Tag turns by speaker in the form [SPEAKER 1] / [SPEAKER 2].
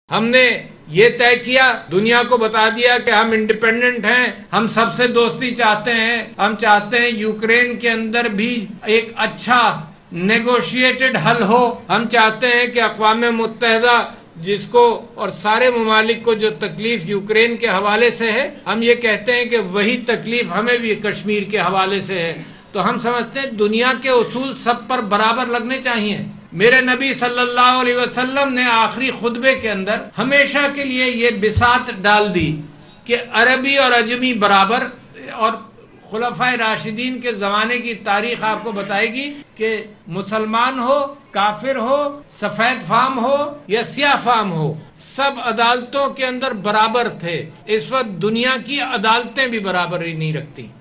[SPEAKER 1] हमने ये तय किया, दुनिया को बता दिया कि हम इंडिपेंडेंट हैं, हम सबसे दोस्ती चाहते हैं, हम चाहते हैं यूक्रेन के अंदर भी एक अच्छा नेगोशिएटेड हल हो। हम चाहते हैं कि अक़वाम मुत्तहिदा जिसको और सारे ममालिक को जो तकलीफ यूक्रेन के हवाले से है, हम ये कहते हैं कि वही तकलीफ हमें भी कश्मीर के हवाले से है। तो हम समझते हैं दुनिया के उसूल सब पर बराबर लगने चाहिए। मेरे नबी सल्लल्लाहु अलैहि वसल्लम ने आखिरी खुतबे के अंदर हमेशा के लिए ये बिसात डाल दी कि अरबी और अजमी बराबर, और खुलफाए राशिदीन के ज़माने की तारीख आपको बताएगी कि मुसलमान हो, काफिर हो, सफ़ेद फाम हो या स्याह फाम हो, सब अदालतों के अंदर बराबर थे। इस वक्त दुनिया की अदालतें भी बराबरी नहीं रखती।